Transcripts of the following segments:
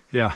Yeah.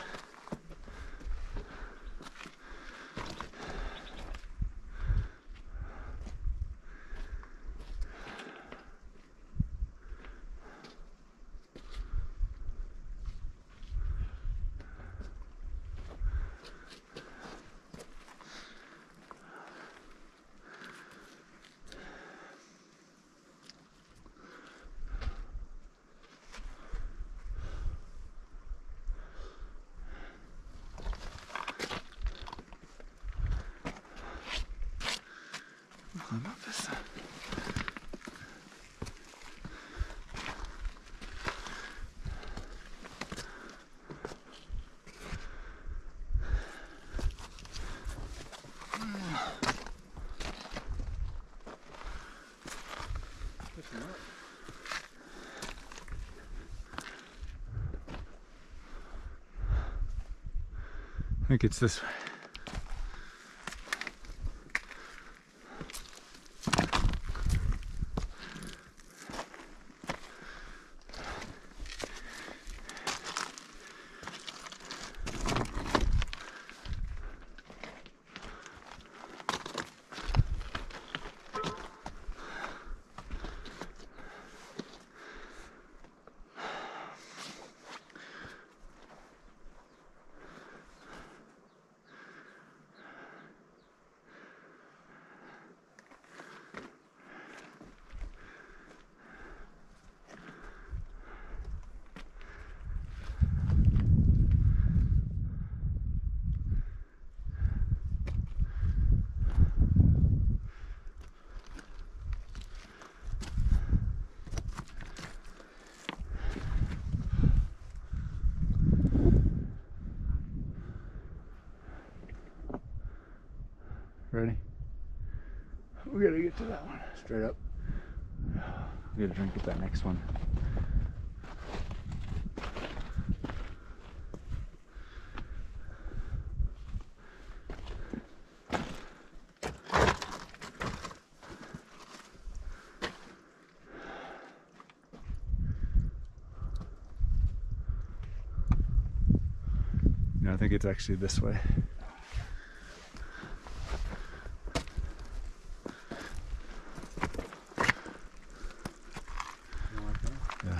I think it's this way. Ready? We gotta get to that one. Straight up. We gotta drink at that next one. No, I think it's actually this way. Yeah.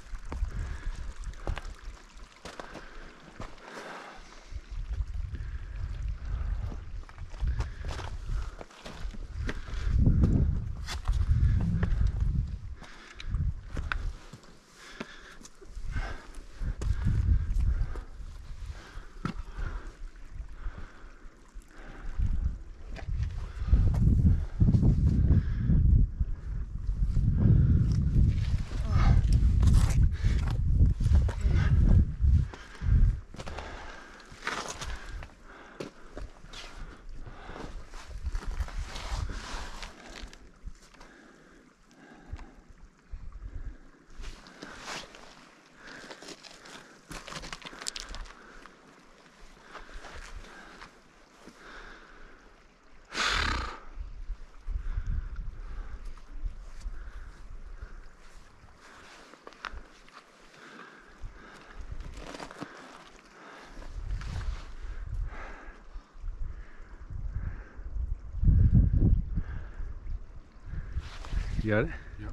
You got it? Yep.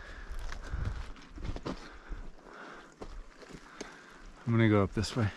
I'm gonna go up this way.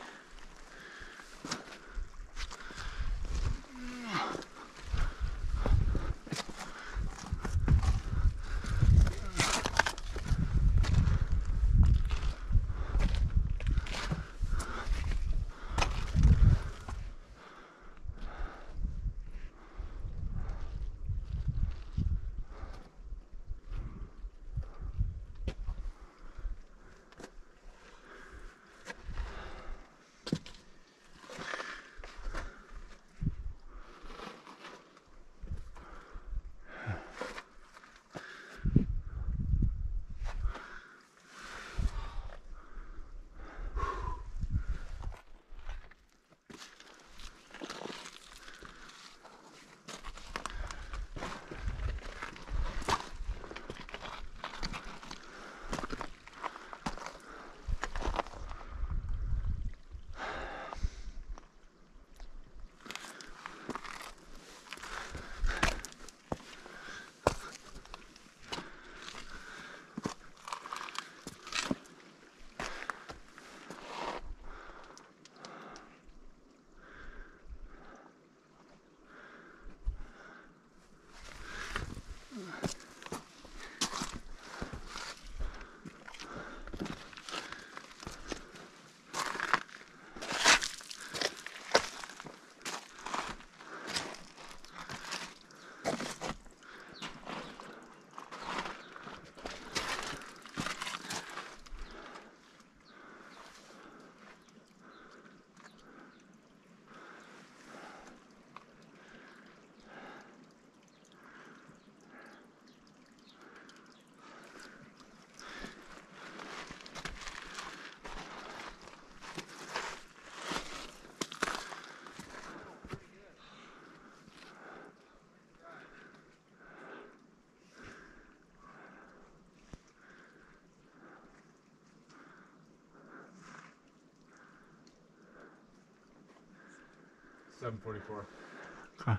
744. Okay.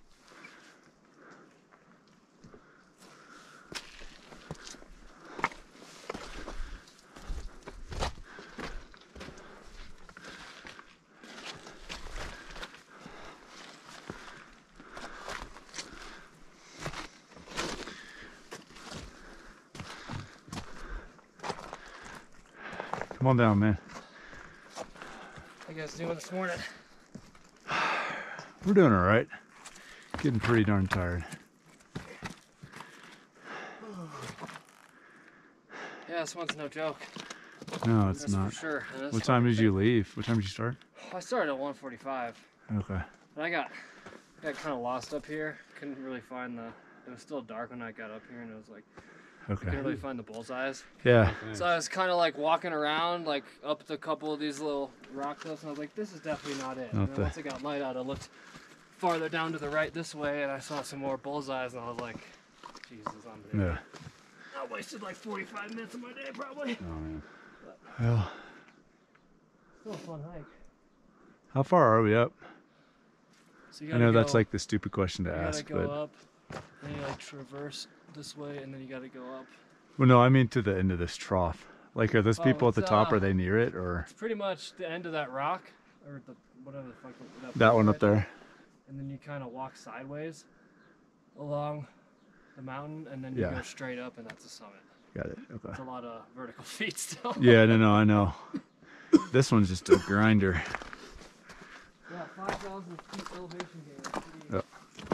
Come on down, man. How you guys doing this morning? We're doing all right. Getting pretty darn tired. Yeah, this one's no joke. No, it's That's not. for sure. And What time did you leave? What time did you start? I started at 1:45, Okay. and I got kind of lost up here. Couldn't really find the. It was still dark when I got up here, and it was like Okay. couldn't really find the bullseyes. Yeah. So I was kind of like walking around, like up to a couple of these little rock cliffs, and I was like, "This is definitely not it." Not And then the- once it got light out, I looked farther down to the right this way, and I saw some more bullseyes, and I was like, "Jesus, I'm there." Yeah. I wasted like 45 minutes of my day, probably. Oh man. Well, Still a fun hike. how far are we up? So you I gotta know that's go- like the stupid question to You ask, gotta go but up, then you like traverse this way, and then you gotta go up. well, no, I mean to the end of this trough. Like, are those Oh, people at the it's, top? Are they near it, or It's pretty much the end of that rock, or the whatever the fuck. that one right up there? And then you kind of walk sideways along the mountain, and then you Yeah. go straight up, and that's the summit. Got it. Okay. It's a lot of vertical feet still. Yeah, no, I know. This one's just a grinder. Yeah, 5,000 feet elevation gain. That's pretty- Yep.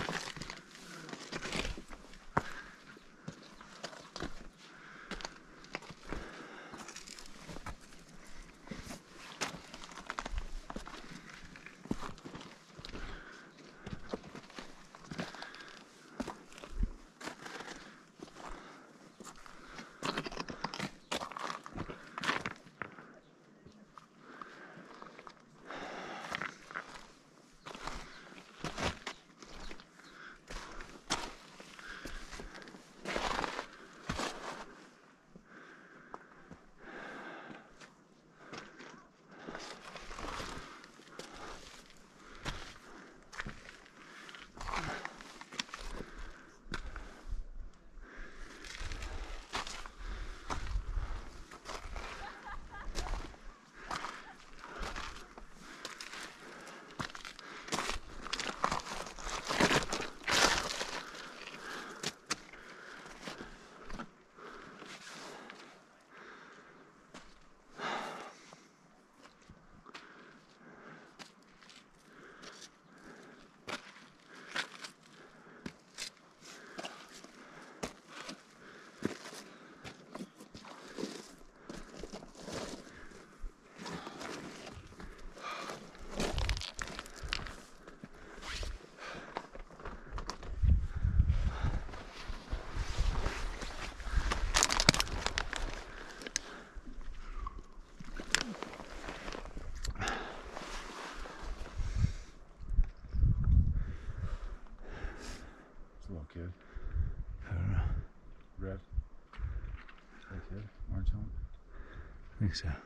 It's a little kid. I don't know. Red. That kid. Orange helmet. I think so.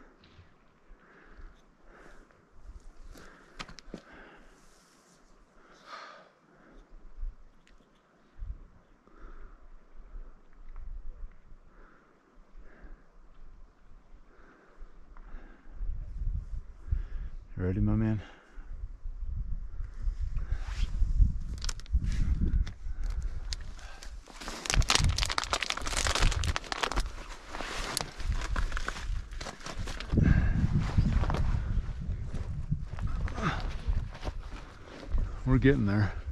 You ready, my man? We're getting there.